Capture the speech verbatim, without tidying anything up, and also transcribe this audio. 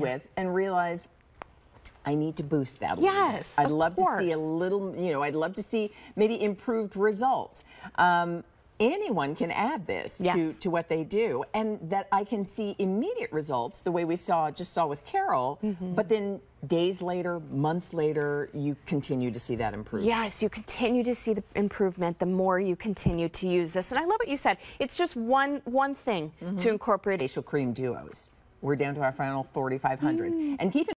with and realize I need to boost that a little Yes, bit. I'd of love course. to see a little, you know, I'd love to see maybe improved results. Um, anyone can add this yes. to, to what they do, and that I can see immediate results the way we saw just saw with Carol, mm-hmm. but then days later, months later, you continue to see that improvement. Yes, you continue to see the improvement the more you continue to use this. And I love what you said. It's just one one thing mm-hmm. to incorporate. Facial cream duos. We're down to our final forty-five hundred. Mm. And keep in